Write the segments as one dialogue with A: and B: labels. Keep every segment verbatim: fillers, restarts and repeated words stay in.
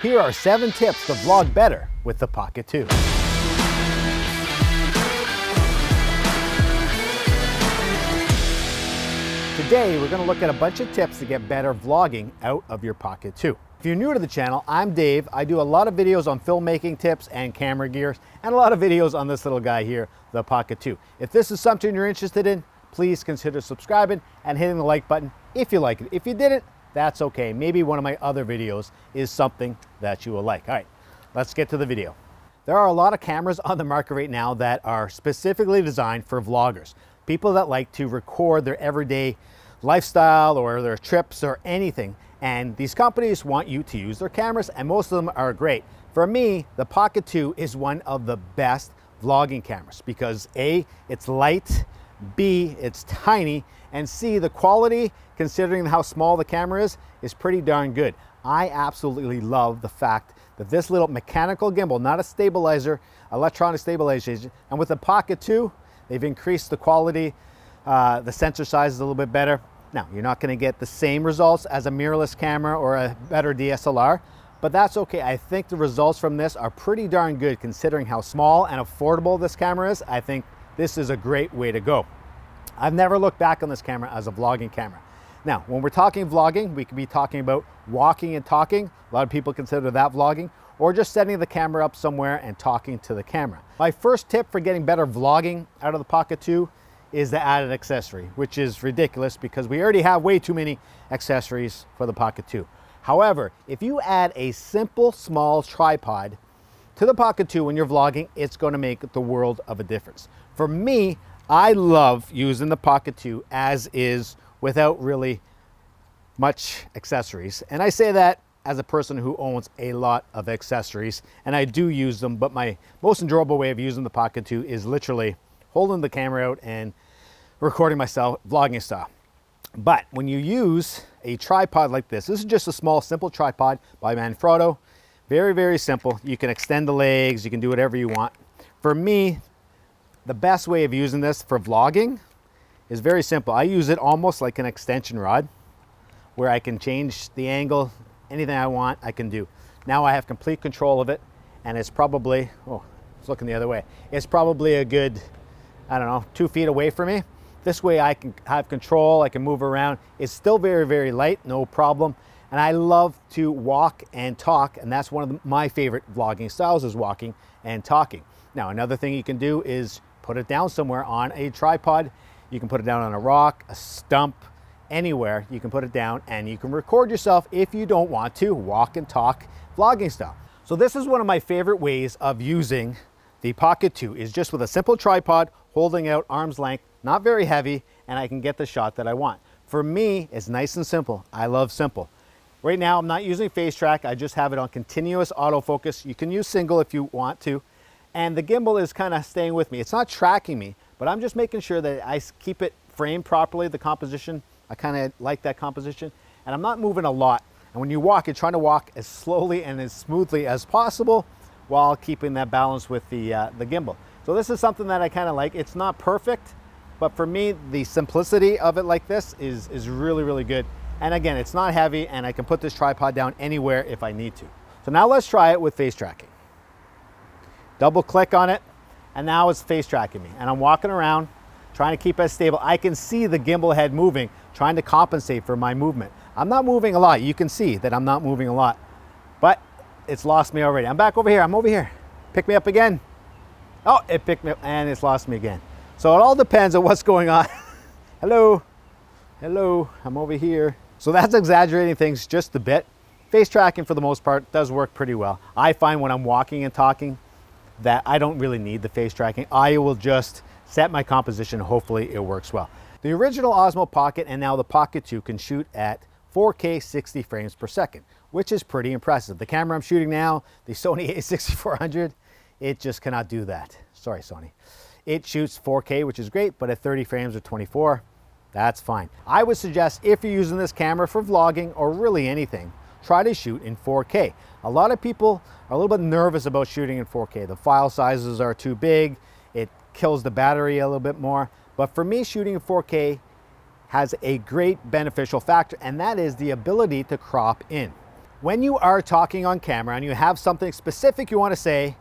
A: Here are seven tips to vlog better with the Pocket two. Today, we're going to look at a bunch of tips to get better vlogging out of your Pocket two. If you're new to the channel, I'm Dave. I do a lot of videos on filmmaking tips and camera gears, and a lot of videos on this little guy here, the Pocket two. If this is something you're interested in, please consider subscribing and hitting the like button if you like it. If you didn't, that's okay. Maybe one of my other videos is something that you will like. All right, let's get to the video. There are a lot of cameras on the market right now that are specifically designed for vloggers. People that like to record their everyday lifestyle or their trips or anything. And these companies want you to use their cameras, and most of them are great. For me, the Pocket two is one of the best vlogging cameras because A, it's light, B, it's tiny, and C, the quality, considering how small the camera is, is pretty darn good. I absolutely love the fact that this little mechanical gimbal, not a stabilizer, electronic stabilization, and with the Pocket two, they've increased the quality, uh, the sensor size is a little bit better. Now, you're not gonna get the same results as a mirrorless camera or a better D S L R, but that's okay. I think the results from this are pretty darn good considering how small and affordable this camera is. I think this is a great way to go. I've never looked back on this camera as a vlogging camera. Now, when we're talking vlogging, we could be talking about walking and talking. A lot of people consider that vlogging, or just setting the camera up somewhere and talking to the camera. My first tip for getting better vlogging out of the Pocket two is the added accessory, which is ridiculous because we already have way too many accessories for the Pocket two. However, if you add a simple small tripod to the Pocket two when you're vlogging, it's going to make the world of a difference. For me, I love using the Pocket two as is without really much accessories. And I say that as a person who owns a lot of accessories, and I do use them, but my most enjoyable way of using the Pocket two is literally holding the camera out and recording myself vlogging style. But when you use a tripod like this, this is just a small, simple tripod by Manfrotto. Very, very simple. You can extend the legs, you can do whatever you want. For me, the best way of using this for vlogging is very simple. I use it almost like an extension rod where I can change the angle, anything I want, I can do. Now I have complete control of it, and it's probably, oh, it's looking the other way. It's probably a good, I don't know, two feet away from me. This way I can have control, I can move around. It's still very, very light, no problem. And I love to walk and talk, and that's one of the, my favorite vlogging styles is walking and talking. Now, another thing you can do is put it down somewhere on a tripod. You can put it down on a rock, a stump, anywhere. You can put it down and you can record yourself if you don't want to walk and talk vlogging style. So this is one of my favorite ways of using the Pocket two is just with a simple tripod holding out arm's length, not very heavy, and I can get the shot that I want. For me, it's nice and simple. I love simple. Right now, I'm not using face track. I just have it on continuous autofocus. You can use single if you want to. And the gimbal is kind of staying with me. It's not tracking me, but I'm just making sure that I keep it framed properly, the composition. I kind of like that composition. And I'm not moving a lot. And when you walk, you're trying to walk as slowly and as smoothly as possible while keeping that balance with the, uh, the gimbal. So this is something that I kind of like. It's not perfect, but for me, the simplicity of it like this is, is really, really good. And again, it's not heavy, and I can put this tripod down anywhere if I need to. So now let's try it with face tracking. Double click on it, and now it's face tracking me. And I'm walking around, trying to keep it stable. I can see the gimbal head moving, trying to compensate for my movement. I'm not moving a lot. You can see that I'm not moving a lot, but it's lost me already. I'm back over here, I'm over here. Pick me up again. Oh, it picked me up and it's lost me again. So it all depends on what's going on. Hello, hello, I'm over here. So that's exaggerating things just a bit. Face tracking for the most part does work pretty well. I find when I'm walking and talking that I don't really need the face tracking. I will just set my composition, hopefully it works well. The original Osmo Pocket and now the Pocket two can shoot at four K sixty frames per second, which is pretty impressive. The camera I'm shooting now, the Sony a sixty-four hundred, it just cannot do that. Sorry, Sony. It shoots four K, which is great, but at thirty frames or twenty-four, that's fine. I would suggest if you're using this camera for vlogging or really anything, try to shoot in four K. A lot of people are a little bit nervous about shooting in four K. The file sizes are too big, it kills the battery a little bit more. But for me, shooting in four K has a great beneficial factor, and that is the ability to crop in. When you are talking on camera and you have something specific you want to say,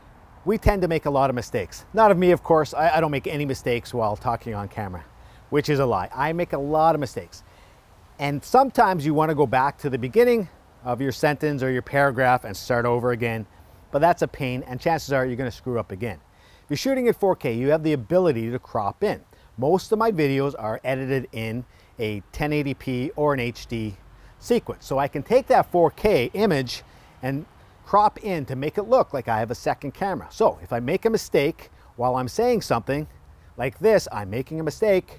A: we tend to make a lot of mistakes. Not of me, of course. I, I don't make any mistakes while talking on camera, which is a lie. I make a lot of mistakes. And sometimes you want to go back to the beginning of your sentence or your paragraph and start over again, but that's a pain, and chances are you're going to screw up again. If you're shooting at four K, you have the ability to crop in. Most of my videos are edited in a ten eighty p or an H D sequence. So I can take that four K image and crop in to make it look like I have a second camera. So if I make a mistake while I'm saying something like this, I'm making a mistake,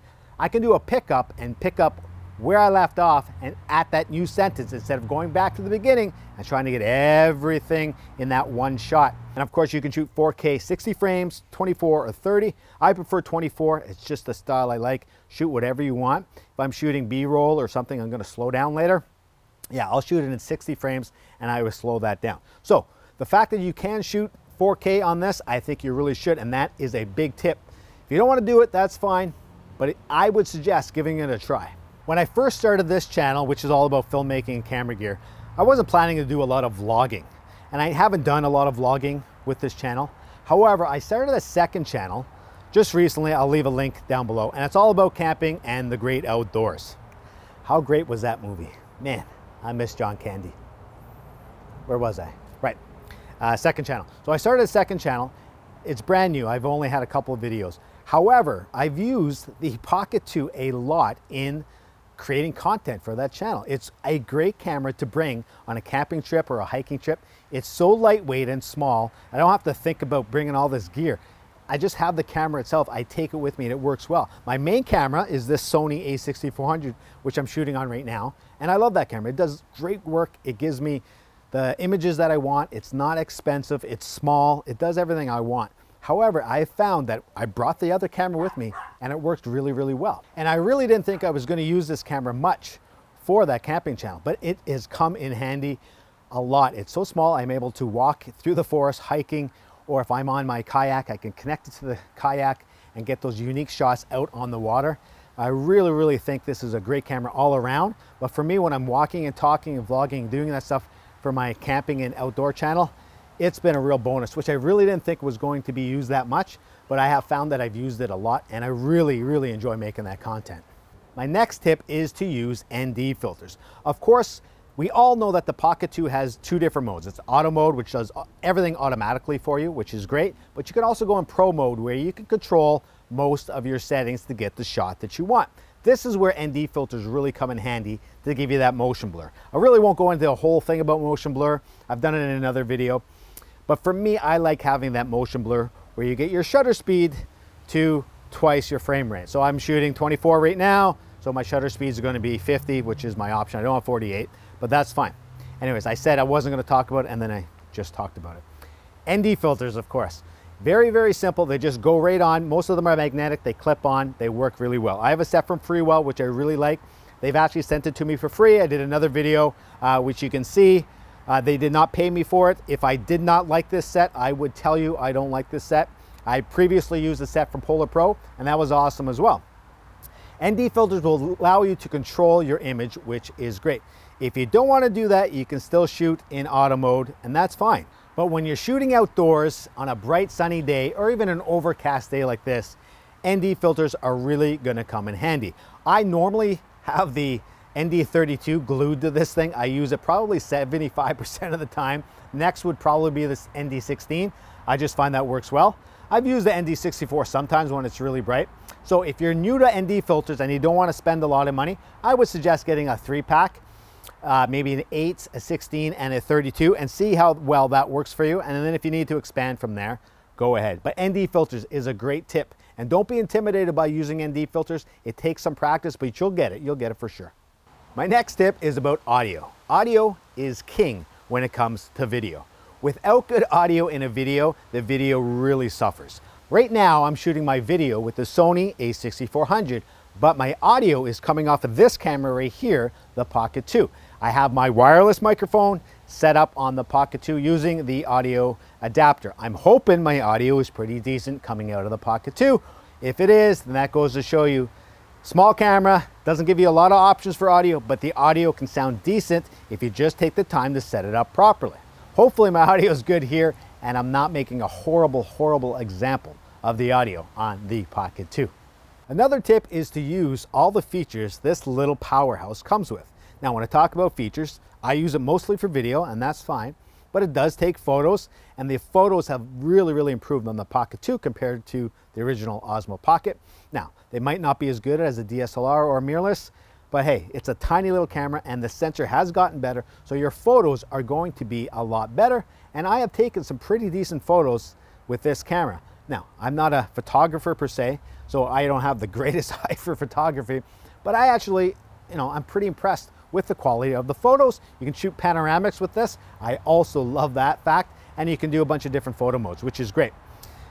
A: I can do a pickup and pick up where I left off and at that new sentence instead of going back to the beginning and trying to get everything in that one shot. And of course you can shoot four K sixty frames, twenty-four or thirty. I prefer twenty-four, it's just the style I like. Shoot whatever you want. If I'm shooting B-roll or something I'm gonna slow down later, yeah, I'll shoot it in sixty frames and I will slow that down. So the fact that you can shoot four K on this, I think you really should, and that is a big tip. If you don't wanna do it, that's fine, but I would suggest giving it a try. When I first started this channel, which is all about filmmaking and camera gear, I wasn't planning to do a lot of vlogging. And I haven't done a lot of vlogging with this channel. However, I started a second channel just recently. I'll leave a link down below. And it's all about camping and the great outdoors. How great was that movie? Man, I miss John Candy. Where was I? Right, uh, second channel. So I started a second channel. It's brand new. I've only had a couple of videos. However, I've used the Pocket two a lot in creating content for that channel. It's a great camera to bring on a camping trip or a hiking trip. It's so lightweight and small. I don't have to think about bringing all this gear. I just have the camera itself. I take it with me and it works well. My main camera is this Sony a sixty-four hundred, which I'm shooting on right now. And I love that camera. It does great work. It gives me the images that I want. It's not expensive. It's small. It does everything I want. However, I found that I brought the other camera with me and it worked really, really well. And I really didn't think I was going to use this camera much for that camping channel, but it has come in handy a lot. It's so small, I'm able to walk through the forest hiking, or if I'm on my kayak, I can connect it to the kayak and get those unique shots out on the water. I really, really think this is a great camera all around. But for me, when I'm walking and talking and vlogging and doing that stuff for my camping and outdoor channel, it's been a real bonus, which I really didn't think was going to be used that much, but I have found that I've used it a lot and I really, really enjoy making that content. My next tip is to use N D filters. Of course, we all know that the Pocket two has two different modes. It's auto mode, which does everything automatically for you, which is great, but you can also go in pro mode where you can control most of your settings to get the shot that you want. This is where N D filters really come in handy to give you that motion blur. I really won't go into the whole thing about motion blur. I've done it in another video. But for me, I like having that motion blur where you get your shutter speed to twice your frame rate. So I'm shooting twenty-four right now, so my shutter speeds are going to be fifty, which is my option. I don't have forty-eight, but that's fine. Anyways, I said I wasn't going to talk about it, and then I just talked about it. N D filters, of course. Very, very simple. They just go right on. Most of them are magnetic. They clip on. They work really well. I have a set from Freewell, which I really like. They've actually sent it to me for free. I did another video, uh, which you can see. Uh, they did not pay me for it. If I did not like this set, I would tell you I don't like this set. I previously used a set from Polar Pro, and that was awesome as well. N D filters will allow you to control your image, which is great. If you don't want to do that, you can still shoot in auto mode, and that's fine. But when you're shooting outdoors on a bright sunny day, or even an overcast day like this, N D filters are really going to come in handy. I normally have the N D thirty-two glued to this thing. I use it probably seventy-five percent of the time. Next would probably be this N D sixteen. I just find that works well. I've used the N D sixty-four sometimes when it's really bright. So if you're new to N D filters and you don't want to spend a lot of money, I would suggest getting a three pack, uh, maybe an eight, a sixteen, and a thirty-two, and see how well that works for you. And then if you need to expand from there, go ahead. But N D filters is a great tip. And don't be intimidated by using N D filters. It takes some practice, but you'll get it. You'll get it for sure. My next tip is about audio. Audio is king when it comes to video. Without good audio in a video, the video really suffers. Right now, I'm shooting my video with the Sony a sixty-four hundred, but my audio is coming off of this camera right here, the Pocket two. I have my wireless microphone set up on the Pocket two using the audio adapter. I'm hoping my audio is pretty decent coming out of the Pocket two. If it is, then that goes to show you, small camera Doesn't give you a lot of options for audio, but the audio can sound decent if you just take the time to set it up properly. Hopefully my audio is good here and I'm not making a horrible, horrible example of the audio on the Pocket two. Another tip is to use all the features this little powerhouse comes with. Now, when I talk about features, I use it mostly for video, and that's fine, but it does take photos, and the photos have really, really improved on the Pocket two compared to the original Osmo Pocket. Now, they might not be as good as a D S L R or mirrorless, but hey, it's a tiny little camera and the sensor has gotten better, so your photos are going to be a lot better, and I have taken some pretty decent photos with this camera. Now, I'm not a photographer per se, so I don't have the greatest eye for photography, but I actually, you know, I'm pretty impressed with the quality of the photos. You can shoot panoramics with this. I also love that fact, and you can do a bunch of different photo modes, which is great.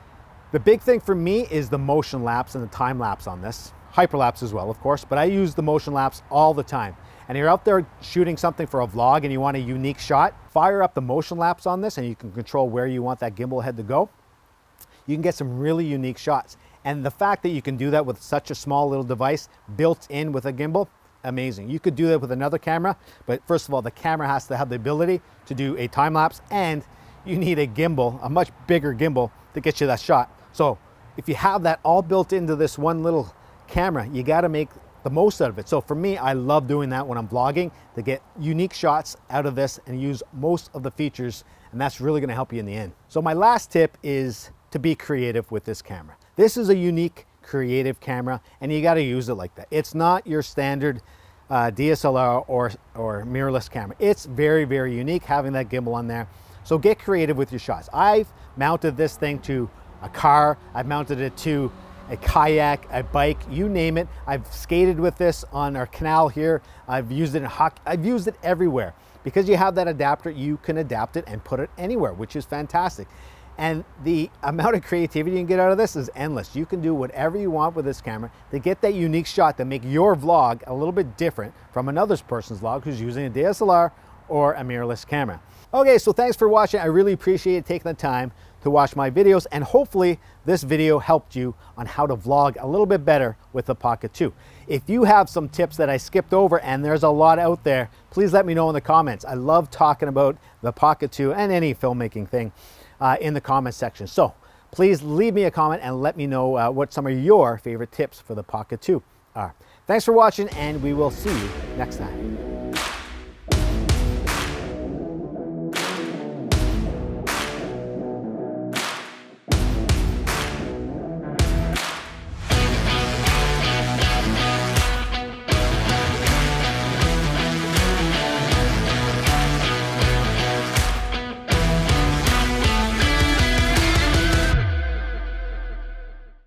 A: The big thing for me is the motion lapse and the time lapse on this. Hyperlapse as well, of course, but I use the motion lapse all the time. And you're out there shooting something for a vlog and you want a unique shot, fire up the motion lapse on this and you can control where you want that gimbal head to go. You can get some really unique shots. And the fact that you can do that with such a small little device built in with a gimbal, amazing. You could do that with another camera, but first of all, the camera has to have the ability to do a time lapse, and you need a gimbal, a much bigger gimbal to get you that shot. So if you have that all built into this one little camera, you got to make the most out of it. So for me, I love doing that when I'm vlogging, to get unique shots out of this and use most of the features, and that's really going to help you in the end. So my last tip is to be creative with this camera. This is a unique, creative camera, and you got to use it like that. It's not your standard uh, D S L R or, or mirrorless camera. It's very, very unique having that gimbal on there. So get creative with your shots. I've mounted this thing to a car, I've mounted it to a kayak, a bike, you name it. I've skated with this on our canal here. I've used it in hockey. I've used it everywhere. Because you have that adapter, you can adapt it and put it anywhere, which is fantastic. And the amount of creativity you can get out of this is endless. You can do whatever you want with this camera to get that unique shot to make your vlog a little bit different from another person's vlog who's using a D S L R or a mirrorless camera. Okay, so thanks for watching. I really appreciate taking the time to watch my videos, and hopefully this video helped you on how to vlog a little bit better with the Pocket two. If you have some tips that I skipped over, and there's a lot out there, please let me know in the comments. I love talking about the Pocket two and any filmmaking thing uh, in the comments section. So please leave me a comment and let me know uh, what some of your favorite tips for the Pocket two are. Thanks for watching, and we will see you next time.